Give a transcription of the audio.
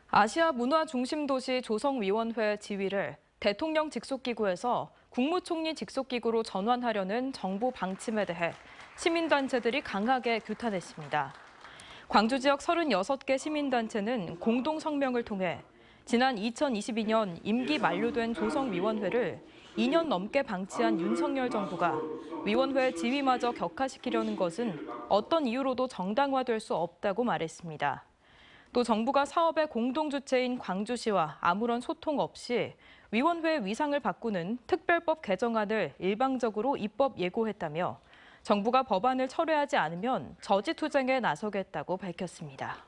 아시아 문화 중심 도시 조성위원회 지위를 대통령 직속기구에서 국무총리 직속기구로 전환하려는 정부 방침에 대해 시민단체들이 강하게 규탄했습니다. 광주 지역 36개 시민단체는 공동 성명을 통해 지난 2022년 임기 만료된 조성위원회를 2년 넘게 방치한 윤석열 정부가 위원회 지위마저 격하시키려는 것은 어떤 이유로도 정당화될 수 없다고 말했습니다. 또 정부가 사업의 공동주체인 광주시와 아무런 소통 없이 위원회의 위상을 바꾸는 특별법 개정안을 일방적으로 입법 예고했다며 정부가 법안을 철회하지 않으면 저지투쟁에 나서겠다고 밝혔습니다.